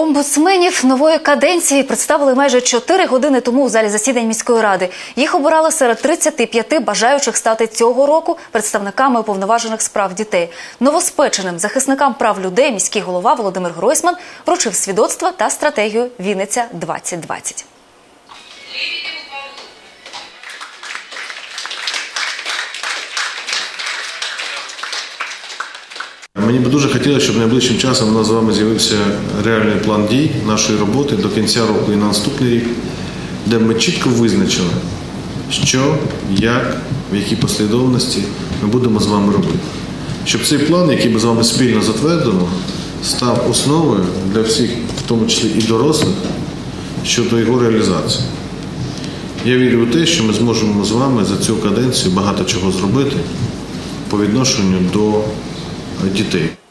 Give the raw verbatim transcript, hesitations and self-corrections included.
Омбудсменів нової каденції представили майже чотири години тому у залі засідань міської ради. Їх обирали серед тридцяти п'яти бажаючих стати цього року представниками уповноважених з прав дітей. Новоспеченим захисникам прав людей міський голова Володимир Гройсман вручив свідоцтва та стратегію «Вінниця двадцять двадцять». Мені б дуже хотілося, щоб найближчим часом у нас з вами з'явився реальний план дій нашої роботи до кінця року і на наступний рік, де ми чітко визначили, що, як, в якій послідовності ми будемо з вами робити. Щоб цей план, який ми з вами спільно затвердимо, став основою для всіх, в тому числі і дорослих, щодо його реалізації. Я вірю у те, що ми зможемо з вами за цю каденцію багато чого зробити по відношенню до дітей.